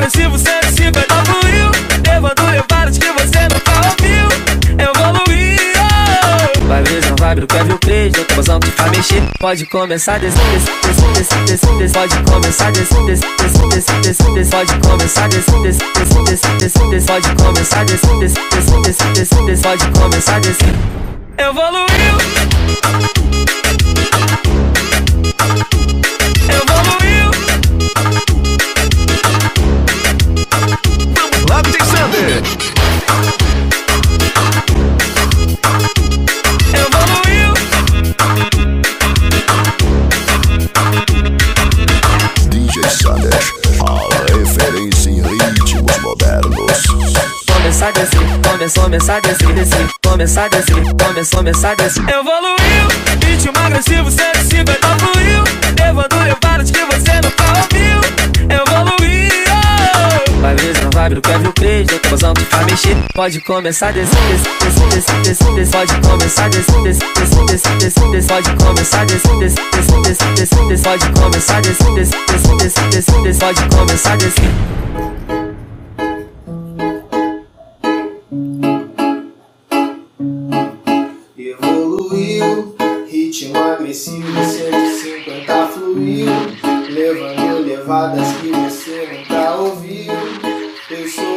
agressivo 150 fluiu, levando levadas que você nunca ouviu. Evoluiu. Vai ver na vibe do Kevin Crazy, outra emoção que faz mexer. Pode começar a descer, pode começar a descer, pode começar a descer, pode começar a descer, pode começar a descer. Evoluiu. Evoluiu. Vamos lá, DJ Sander. Evoluiu. DJ Sander, a referência em ritmos modernos. Começar a descer, começar a descer, começar a descer, começar a descer. Evoluiu, ritmo agressivo 150 fluiu, levando levadas que você nunca ouviu. Evoluiu. Vai ver na vibe do Kevin Crazy, outra emoção que faz mexer. Pode começar a descer, pode começar a descer, pode começar a descer, pode começar a descer, pode começar a descer. Evoluiu, ritmo agressivo 150 fluiu, levando levadas que você nunca ouviu. Eu sou